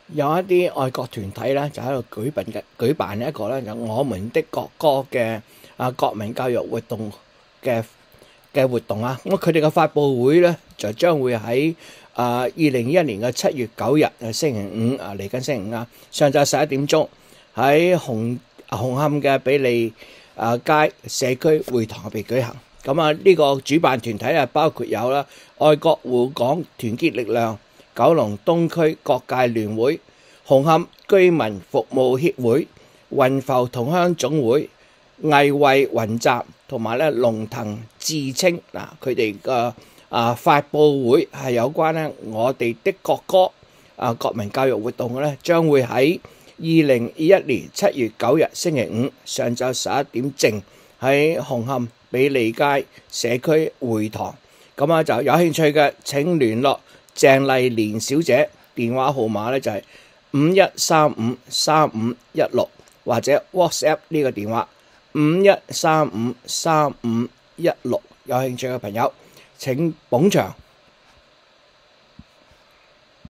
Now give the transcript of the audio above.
有一啲愛國團體咧，就喺度舉辦一個咧就我們的國歌嘅國民教育活動嘅活動啊。咁佢哋嘅發佈會咧就將會喺2021年嘅7月9日星期五嚟緊星期五上晝11點鐘喺紅磡嘅比利街社區會堂入邊舉行。咁呢個主辦團體包括有啦愛國護港團結力量、九龍東區各界聯會、紅磡居民服務協會、雲浮同鄉總會、藝慧雲集同埋咧龍騰志清佢哋嘅發佈會係有關咧我哋的國歌國民教育活動嘅咧，將會喺2021年7月9日星期五上晝11點正喺紅磡比利街社區會堂。咁就有興趣嘅請聯絡鄭麗蓮小姐，電話號碼咧就係51353516或者 WhatsApp 呢個電話51353516。有興趣嘅朋友請捧場。